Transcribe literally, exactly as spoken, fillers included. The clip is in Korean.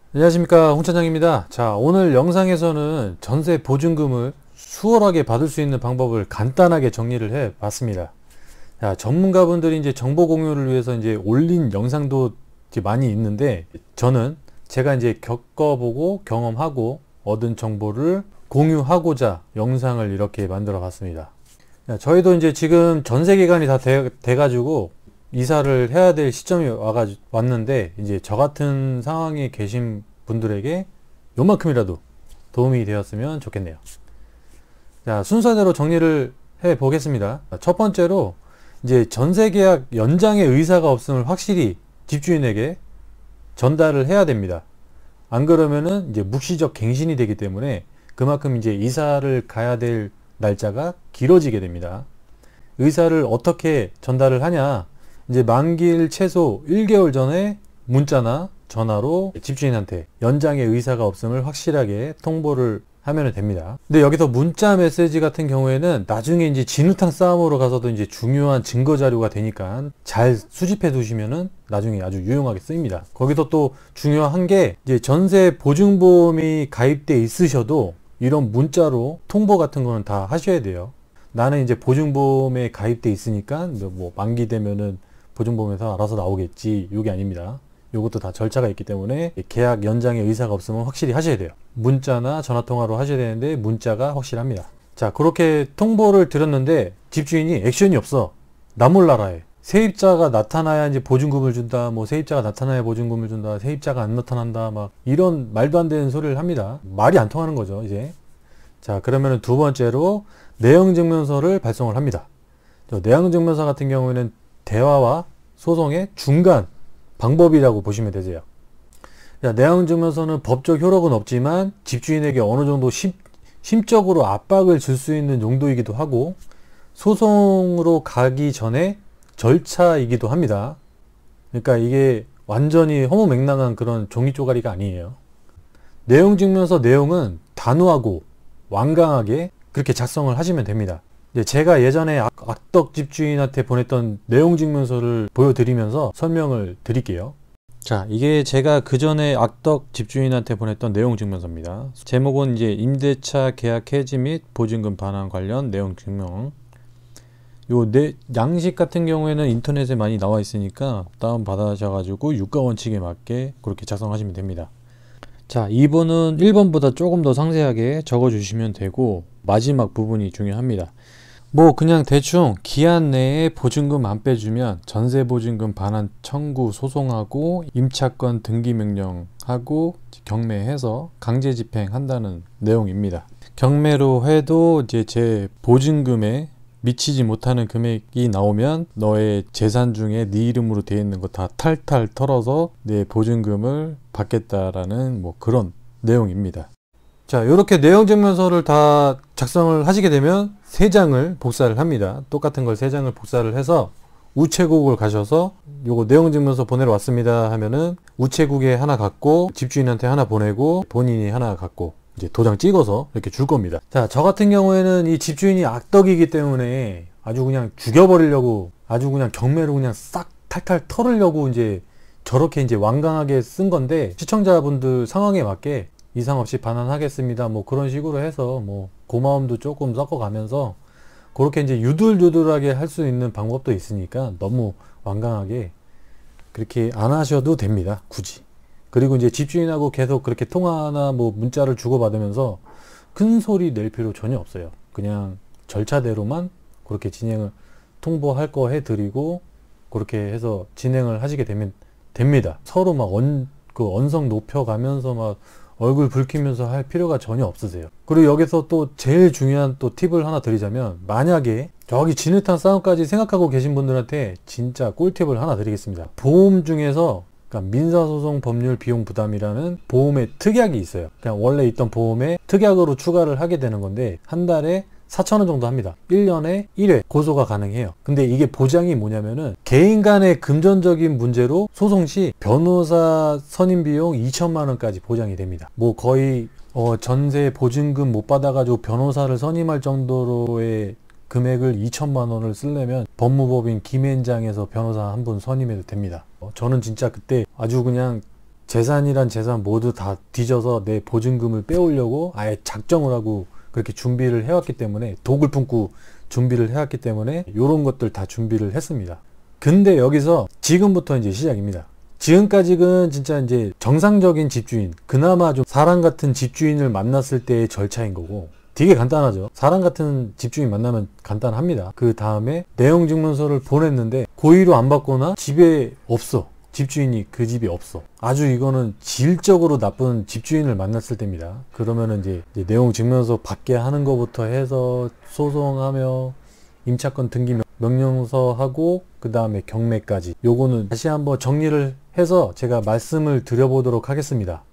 안녕하십니까, 홍차장입니다. 자, 오늘 영상에서는 전세 보증금을 수월하게 받을 수 있는 방법을 간단하게 정리를 해 봤습니다. 자, 전문가분들이 이제 정보 공유를 위해서 이제 올린 영상도 이제 많이 있는데, 저는 제가 이제 겪어보고 경험하고 얻은 정보를 공유하고자 영상을 이렇게 만들어 봤습니다. 자, 저희도 이제 지금 전세 기간이 다 돼, 돼가지고 이사를 해야 될 시점이 와가 왔는데, 이제 저 같은 상황에 계신 분들에게 요만큼이라도 도움이 되었으면 좋겠네요. 자, 순서대로 정리를 해 보겠습니다. 첫 번째로 이제 전세 계약 연장의 의사가 없음을 확실히 집주인에게 전달을 해야 됩니다. 안 그러면은 이제 묵시적 갱신이 되기 때문에 그만큼 이제 이사를 가야 될 날짜가 길어지게 됩니다. 의사를 어떻게 전달을 하냐? 이제 만기일 최소 일 개월 전에 문자나 전화로 집주인한테 연장의 의사가 없음을 확실하게 통보를 하면 됩니다. 근데 여기서 문자 메시지 같은 경우에는 나중에 이제 진흙탕 싸움으로 가서도 이제 중요한 증거 자료가 되니까 잘 수집해 두시면은 나중에 아주 유용하게 쓰입니다. 거기서 또 중요한 게 이제 전세 보증보험이 가입돼 있으셔도 이런 문자로 통보 같은 거는 다 하셔야 돼요. 나는 이제 보증보험에 가입돼 있으니까 뭐 만기 되면은 보증보험에서 알아서 나오겠지, 이게 아닙니다. 이것도 다 절차가 있기 때문에 계약 연장의 의사가 없으면 확실히 하셔야 돼요. 문자나 전화통화로 하셔야 되는데 문자가 확실합니다. 자, 그렇게 통보를 드렸는데 집주인이 액션이 없어. 나 몰라라 해. 세입자가 나타나야 이제 보증금을 준다, 뭐 세입자가 나타나야 보증금을 준다, 세입자가 안 나타난다, 막 이런 말도 안 되는 소리를 합니다. 말이 안 통하는 거죠, 이제. 자, 그러면 두 번째로 내용증명서를 발송을 합니다. 내용증명서 같은 경우에는 대화와 소송의 중간 방법이라고 보시면 되세요. 내용증명서는 법적 효력은 없지만 집주인에게 어느 정도 심, 심적으로 압박을 줄 수 있는 용도이기도 하고 소송으로 가기 전에 절차이기도 합니다. 그러니까 이게 완전히 허무맹랑한 그런 종이 쪼가리가 아니에요. 내용증명서 내용은 단호하고 완강하게 그렇게 작성을 하시면 됩니다. 제가 예전에 악덕 집주인한테 보냈던 내용증명서를 보여드리면서 설명을 드릴게요. 자, 이게 제가 그 전에 악덕 집주인한테 보냈던 내용증명서입니다. 제목은 이제 임대차 계약 해지 및 보증금 반환 관련 내용증명. 요 내, 양식 같은 경우에는 인터넷에 많이 나와 있으니까 다운 받아셔가지고 유가 원칙에 맞게 그렇게 작성하시면 됩니다. 자, 이 번은 일 번보다 조금 더 상세하게 적어 주시면 되고 마지막 부분이 중요합니다. 뭐 그냥 대충 기한 내에 보증금 안 빼주면 전세보증금 반환 청구 소송하고 임차권 등기 명령하고 경매해서 강제 집행한다는 내용입니다. 경매로 해도 이제 제 보증금에 미치지 못하는 금액이 나오면 너의 재산 중에 네 이름으로 되어 있는 거 다 탈탈 털어서 내 보증금을 받겠다라는 뭐 그런 내용입니다. 자, 이렇게 내용증명서를 다 작성을 하시게 되면 세 장을 복사를 합니다. 똑같은 걸 세 장을 복사를 해서 우체국을 가셔서 요거 내용증명서 보내러 왔습니다 하면은 우체국에 하나 갖고 집주인한테 하나 보내고 본인이 하나 갖고 이제 도장 찍어서 이렇게 줄 겁니다. 자, 저 같은 경우에는 이 집주인이 악덕이기 때문에 아주 그냥 죽여버리려고 아주 그냥 경매로 그냥 싹 탈탈 털으려고 이제 저렇게 이제 완강하게 쓴 건데 시청자분들 상황에 맞게 이상 없이 반환하겠습니다, 뭐 그런 식으로 해서 뭐 고마움도 조금 섞어가면서 그렇게 이제 유들유들하게 할 수 있는 방법도 있으니까 너무 완강하게 그렇게 안 하셔도 됩니다, 굳이. 그리고 이제 집주인하고 계속 그렇게 통화나 뭐 문자를 주고받으면서 큰 소리 낼 필요 전혀 없어요. 그냥 절차대로만 그렇게 진행을 통보할 거 해드리고 그렇게 해서 진행을 하시게 되면 됩니다. 서로 막 언, 그 언성 높여가면서 막 얼굴 붉히면서 할 필요가 전혀 없으세요. 그리고 여기서 또 제일 중요한 또 팁을 하나 드리자면, 만약에 저기 진흙탕 싸움까지 생각하고 계신 분들한테 진짜 꿀팁을 하나 드리겠습니다. 보험 중에서 그러니까 민사소송 법률 비용 부담이라는 보험의 특약이 있어요. 그냥 원래 있던 보험에 특약으로 추가를 하게 되는 건데 한 달에 사천 원 정도 합니다. 일 년에 일 회 고소가 가능해요. 근데 이게 보장이 뭐냐면은 개인 간의 금전적인 문제로 소송 시 변호사 선임 비용 이천만 원까지 보장이 됩니다. 뭐 거의 어 전세 보증금 못 받아가지고 변호사를 선임할 정도로의 금액을 이천만 원을 쓰려면 법무법인 김앤장에서 변호사 한 분 선임해도 됩니다. 어, 저는 진짜 그때 아주 그냥 재산이란 재산 모두 다 뒤져서 내 보증금을 빼오려고 아예 작정을 하고 그렇게 준비를 해왔기 때문에, 독을 품고 준비를 해왔기 때문에 요런 것들 다 준비를 했습니다. 근데 여기서 지금부터 이제 시작입니다. 지금까지는 진짜 이제 정상적인 집주인, 그나마 좀 사람 같은 집주인을 만났을 때의 절차인 거고, 되게 간단하죠. 사람 같은 집주인 만나면 간단합니다. 그 다음에 내용증명서를 보냈는데 고의로 안 받거나 집에 없어. 집주인이 그 집이 없어. 아주 이거는 질적으로 나쁜 집주인을 만났을 때입니다. 그러면은 이제, 이제 내용증명서 받게 하는 것부터 해서 소송하며 임차권 등기 명령서 하고 그 다음에 경매까지, 요거는 다시 한번 정리를 해서 제가 말씀을 드려보도록 하겠습니다.